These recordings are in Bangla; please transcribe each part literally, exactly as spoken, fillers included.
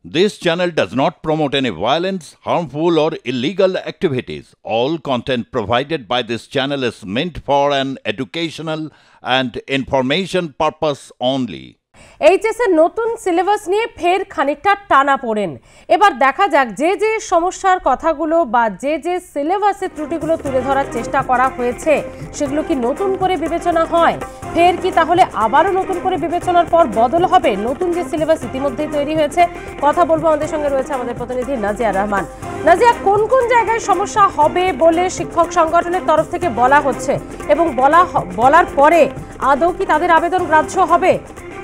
This channel does not promote any violence, harmful or illegal activities. All content provided by this channel is meant for an educational and information purpose only. HS এর নতুন সিলেবাস নিয়ে ফের খানিকটা টানা পড়েন। এবার দেখা যাক যে যে সমস্যার কথাগুলো বা যে যে সিলেবাসের ত্রুটিগুলো তুলে ধরার চেষ্টা করা হয়েছে সেগুলো কি নতুন করে বিবেচনা হয়, ফের কি তাহলে আবারও নতুন করে বিবেচনার পর বদল হবে? নতুন যে সিলেবাস ইতিমধ্যেই তৈরি হয়েছে, কথা বলবো। আমাদের সঙ্গে রয়েছে আমাদের প্রতিনিধি নাজিয়া রহমান। নাজিয়া, কোন কোন জায়গায় সমস্যা হবে বলে শিক্ষক সংগঠনের তরফ থেকে বলা হচ্ছে এবং বলা বলার পরে আদৌ কি তাদের আবেদন গ্রাহ্য হবে?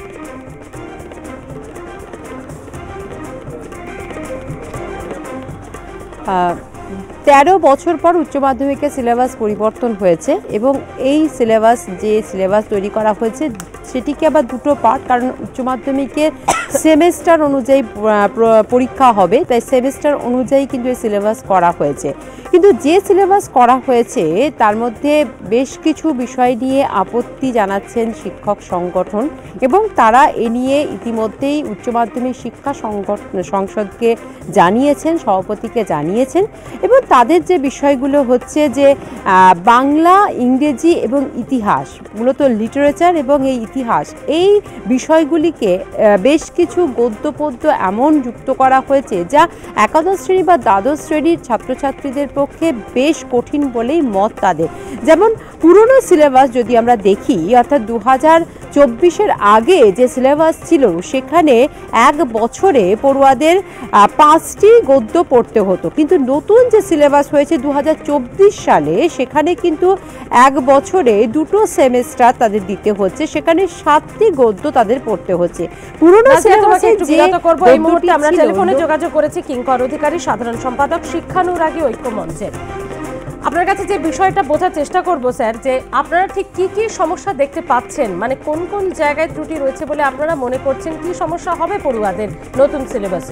তেরো বছর পর উচ্চ মাধ্যমিকের সিলেবাস পরিবর্তন হয়েছে এবং এই সিলেবাস যে সিলেবাস তৈরি করা হয়েছে সেটিকে আবার দুটো পার্ট, কারণ উচ্চ মাধ্যমিকের সেমেস্টার অনুযায়ী পরীক্ষা হবে, তাই সেমেস্টার অনুযায়ী কিন্তু এই সিলেবাস করা হয়েছে। কিন্তু যে সিলেবাস করা হয়েছে তার মধ্যে বেশ কিছু বিষয় নিয়ে আপত্তি জানাচ্ছেন শিক্ষক সংগঠন এবং তারা এ নিয়ে ইতিমধ্যেই উচ্চ মাধ্যমিক শিক্ষা সংসদকে জানিয়েছেন, সভাপতিকে জানিয়েছেন। এবং তাদের যে বিষয়গুলো হচ্ছে যে বাংলা, ইংরেজি এবং ইতিহাস, মূলত লিটারেচার এবং এই ইতিহাস, এই বিষয়গুলিকে বেশ কিছু গদ্য পদ্য এমন যুক্ত করা হয়েছে যা একাদশ শ্রেণী বা দ্বাদশ শ্রেণীর ছাত্রছাত্রীদের পক্ষে বেশ কঠিন বলেই মত তাদের। যেমন পুরনো সিলেবাস যদি আমরা দেখি, অর্থাৎ দু হাজার চব্বিশের আগে যে সিলেবাস ছিল সেখানে এক বছরে পড়ুয়াদের পাঁচটি গদ্য পড়তে হতো, কিন্তু নতুন যে সিলেবাস হয়েছে দু হাজার চব্বিশ সালে সেখানে কিন্তু এক বছরে দুটো সেমেস্টার তাদের দিতে হচ্ছে, সেখানে সাতটি গদ্য তাদের পড়তে হচ্ছে। পুরনো সিলেবাসে যে এই মুহূর্তে আমরা টেলিফোনে যোগাযোগ করেছি কিঙ্কর অধিকারী, সাধারণ সম্পাদক শিক্ষানুরাগী ঐক্য মঞ্চের। আপনার কাছে যে বিষয়টা বোঝার চেষ্টা করব স্যার, যে আপনারা ঠিক কি কি সমস্যা দেখতে পাচ্ছেন, মানে কোন কোন জায়গায় ত্রুটি রয়েছে বলে আপনারা মনে করছেন, কি সমস্যা হবে পড়ুয়াদের নতুন সিলেবাসে?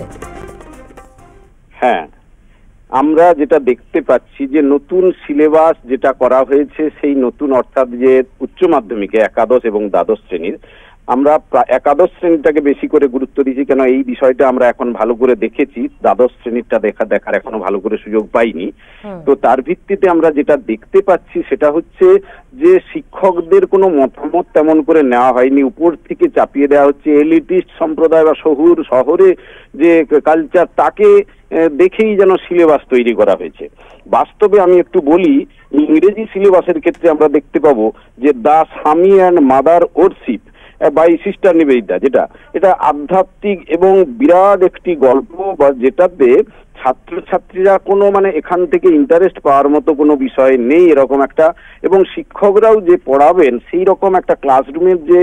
হ্যাঁ, আমরা যেটা দেখতে পাচ্ছি যে নতুন সিলেবাস যেটা করা হয়েছে সেই নতুন, অর্থাৎ যে উচ্চ মাধ্যমিকে একাদশ এবং দ্বাদশ শ্রেণীর, আমরা একাদশ শ্রেণীটাকে বেশি করে গুরুত্ব দিচ্ছি, কেন এই বিষয়টা আমরা এখন ভালো করে দেখেছি, দ্বাদশ শ্রেণীরটা দেখা দেখার এখনো ভালো করে সুযোগ পাইনি। তো তার ভিত্তিতে আমরা যেটা দেখতে পাচ্ছি সেটা হচ্ছে যে শিক্ষকদের কোনো মতামত তেমন করে নেওয়া হয়নি, উপর থেকে চাপিয়ে দেওয়া হচ্ছে। এলিটিস্ট সম্প্রদায় বা শহুর শহরে যে কালচার, তাকে দেখেই যেন সিলেবাস তৈরি করা হয়েছে। বাস্তবে আমি একটু বলি, ইংরেজি সিলেবাসের ক্ষেত্রে আমরা দেখতে পাবো যে the Swami and mother worship by sister Nivedita, যেটা এটা আধ্যাত্মিক এবং বিরাট একটি গল্প, বা যেটাতে ছাত্রছাত্রীরা কোনো মানে এখান থেকে ইন্টারেস্ট পাওয়ার মতো কোনো বিষয় নেই এরকম একটা, এবং শিক্ষকরাও যে পড়াবেন সেই রকম একটা ক্লাসরুমের যে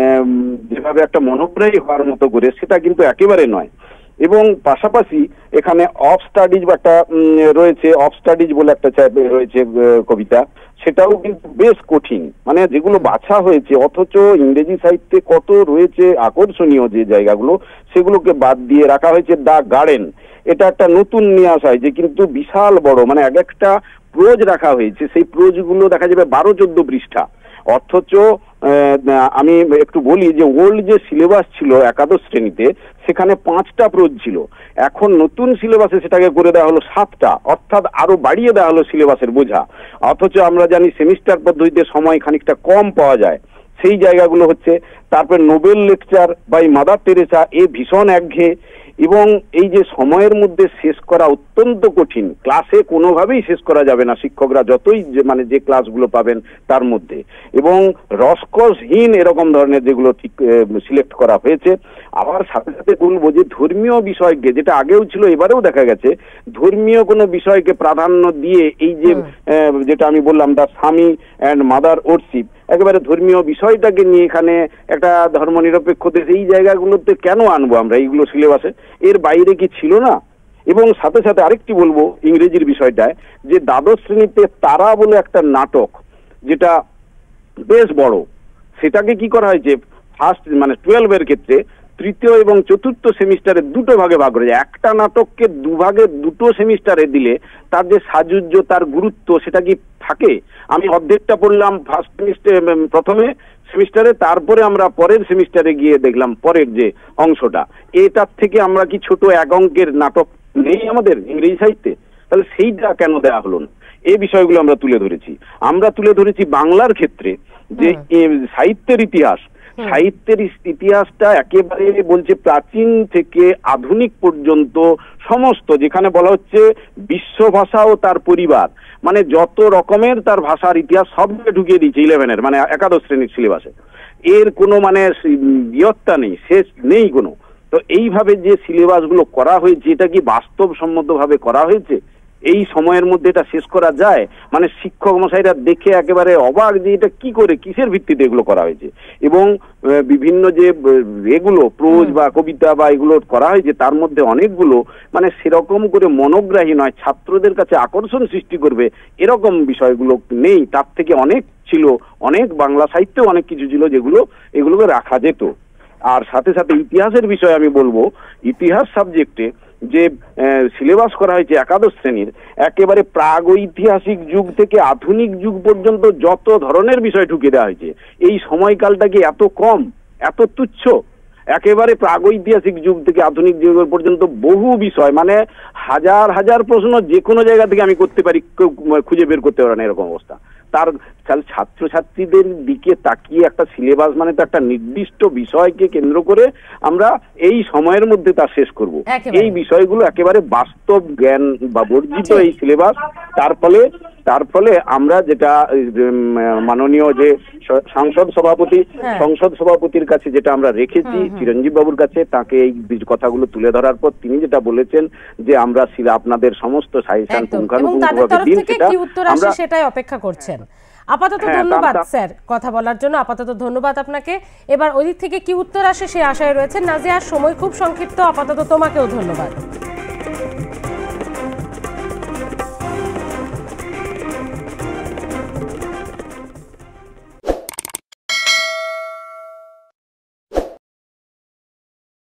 যেভাবে একটা মনোগ্রাহী হওয়ার মতো করে, সেটা কিন্তু একেবারে নয়। এবং পাশাপাশি এখানে অফ স্টাডিজ বা একটা রয়েছে, অফ স্টাডিজ বলে একটা রয়েছে কবিতা, সেটাও কিন্তু বেশ কঠিন, মানে যেগুলো বাছা হয়েছে, অথচ ইংরেজি সাহিত্যে কত রয়েছে আকর্ষণীয় যে জায়গাগুলো, সেগুলোকে বাদ দিয়ে রাখা হয়েছে। দ্য গার্ডেন, এটা একটা নতুন নিয়ে আসা হয়েছে, কিন্তু বিশাল বড়, মানে এক একটা প্রোজ রাখা হয়েছে, সেই প্রোজগুলো দেখা যাবে বারো চোদ্দ পৃষ্ঠা। অথচ আমি একটু বলি যে ওল্ড যে সিলেবাস ছিল একাদশ শ্রেণীতে, সেখানে পাঁচটা প্রোজ ছিল, এখন নতুন সিলেবাসে সেটাকে করে দেওয়া হলো সাতটা, অর্থাৎ আরো বাড়িয়ে দেওয়া হলো সিলেবাসের বোঝা। অথচ আমরা জানি সেমিস্টার পদ্ধতিতে সময় খানিকটা কম পাওয়া যায়, সেই জায়গাগুলো হচ্ছে। তারপর Nobel lecture by mother Teresa, এ ভীষণ একঘেয়ে, এবং এই যে সময়ের মধ্যে শেষ করা অত্যন্ত কঠিন, ক্লাসে কোনোভাবেই শেষ করা যাবে না, শিক্ষকরা যতই মানে যে ক্লাসগুলো পাবেন তার মধ্যে, এবং রসকসহীন এরকম ধরনের যেগুলো ঠিক সিলেক্ট করা হয়েছে। আবার সাথে সাথে বলবো যে ধর্মীয় বিষয়কে, যেটা আগেও ছিল এবারেও দেখা গেছে, ধর্মীয় কোনো বিষয়কে প্রাধান্য দিয়ে এই যে যেটা আমি বললাম the Swami and mother worship, একেবারে ধর্মীয় বিষয়টাকে নিয়ে এখানে একটা ধর্মনিরপেক্ষতা, এই জায়গাগুলোতে কেন আনবো আমরা এইগুলো সিলেবাসে? এর বাইরে কি ছিল না? এবং সাথে সাথে আরেকটি বলবো ইংরেজির বিষয়টায়, যে দ্বাদশ শ্রেণীতে তারা বলে একটা নাটক, যেটা বেশ বড়, সেটাকে কি করা হয়েছে ফার্স্ট মানে টুয়েলভের ক্ষেত্রে তৃতীয় এবং চতুর্থ সেমিস্টারে দুটো ভাগে ভাগ করে যায়। একটা নাটককে দুভাগে দুটো সেমিস্টারে দিলে তার যে সাজুজ্য, তার গুরুত্ব, সেটা কি থাকে? আমি অর্ধেকটা পড়লাম ফার্স্ট সেমিস্টার প্রথমে, সেমিস্টারে, তারপরে আমরা পরের সেমিস্টারে গিয়ে দেখলাম পরের যে অংশটা, এটার থেকে আমরা কি ছোট এক অঙ্কের নাটক নেই আমাদের ইংরেজি সাহিত্যে? তাহলে সেইটা কেন দেওয়া হলো না? এই বিষয়গুলো আমরা তুলে ধরেছি। আমরা তুলে ধরেছি বাংলার ক্ষেত্রে যে সাহিত্যের ইতিহাস, সাহিত্যের ইতিহাসটা একেবারে বলছে প্রাচীন থেকে আধুনিক পর্যন্ত সমস্ত, যেখানে বলা হচ্ছে বিশ্ব ভাষা ও তার পরিবার, মানে যত রকমের তার ভাষার ইতিহাস সবকে ঢুকিয়ে দিয়েছে ইলেভেনের মানে একাদশ শ্রেণীর সিলেবাসে। এর কোনো মানে বিয়ত্তা নেই, শেষ নেই কোনো। তো এইভাবে যে সিলেবাসগুলো করা হয়েছে, এটা কি বাস্তবসম্মতভাবে করা হয়েছে? এই সময়ের মধ্যে এটা শেষ করা যায়? মানে শিক্ষক মশাইরা দেখে একেবারে অবাক যে এটা কি করে, কিসের ভিত্তিতে এগুলো করা হয়েছে। এবং বিভিন্ন যে এগুলো প্রোজ বা কবিতা বা এগুলো করা হয়েছে, তার মধ্যে অনেকগুলো মানে সেরকম করে মনোগ্রাহী নয়, ছাত্রদের কাছে আকর্ষণ সৃষ্টি করবে এরকম বিষয়গুলো নেই। তার থেকে অনেক ছিল, অনেক বাংলা সাহিত্যে অনেক কিছু ছিল যেগুলো এগুলোকে রাখা যেত। আর সাথে সাথে ইতিহাসের বিষয়ে আমি বলবো, ইতিহাস সাবজেক্টে যে সিলেবাস করা হয়েছে একাদশ শ্রেণীর, একেবারে প্রাগৈতিহাসিক যুগ থেকে আধুনিক যুগ পর্যন্ত যত ধরনের বিষয় ঢুকিয়ে দেওয়া হয়েছে। এই সময়কালটা কি এত কম, এত তুচ্ছ? একেবারে প্রাগৈতিহাসিক যুগ থেকে আধুনিক যুগ পর্যন্ত বহু বিষয়, মানে হাজার হাজার প্রশ্ন যে কোনো জায়গা থেকে আমি করতে পারি, কেউ খুঁজে বের করতে পারে না এরকম অবস্থা। তার ছাত্রছাত্রীদের দিকে তাকিয়ে একটা সিলেবাস মানে তো একটা নির্দিষ্ট বিষয়কে কেন্দ্র করে আমরা এই সময়ের মধ্যে তা শেষ করব। এই বিষয়গুলো একেবারে বাস্তব জ্ঞান বা বর্জিত এই সিলেবাস। তার ফলে তার ফলে আমরা যেটা মাননীয় যে সংসদ সভাপতি সংসদ সভাপতির কাছে যেটা আমরা রেখেছি চিরঞ্জীব বাবুর কাছে, তাকে এই কথাগুলো তুলে ধরার পর তিনি যেটা বলেছেন যে আমরা আপনাদের সমস্ত সাজেশন পুঙ্খানুপুঙ্খভাবে দিন, সেটা আমরা সেটাই অপেক্ষা করছেন। আপাতত ধন্যবাদ স্যার কথা বলার জন্য, আপাতত ধন্যবাদ আপনাকে। এবার ওই দিক থেকে কি উত্তর আসে সে আশায় রয়েছেন নাজিয়া। সময় খুব সংক্ষিপ্ত, আপাতত তোমাকেও ধন্যবাদ।